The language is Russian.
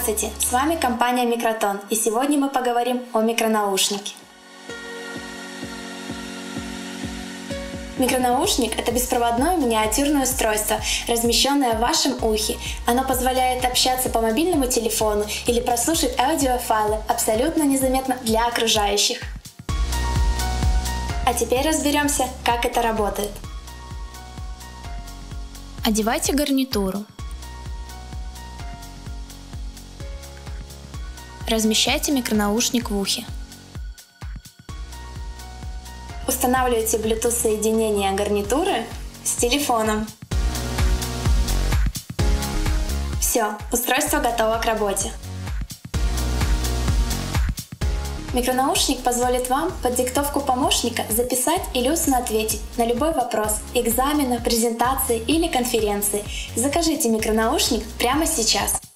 Здравствуйте, с вами компания Микротон, и сегодня мы поговорим о микронаушнике. Микронаушник — это беспроводное миниатюрное устройство, размещенное в вашем ухе. Оно позволяет общаться по мобильному телефону или прослушать аудиофайлы абсолютно незаметно для окружающих. А теперь разберемся, как это работает. Одевайте гарнитуру. Размещайте микронаушник в ухе. Устанавливайте Bluetooth соединение гарнитуры с телефоном. Все, устройство готово к работе. Микронаушник позволит вам под диктовку помощника записать или устно ответить на любой вопрос экзамена, презентации или конференции. Закажите микронаушник прямо сейчас.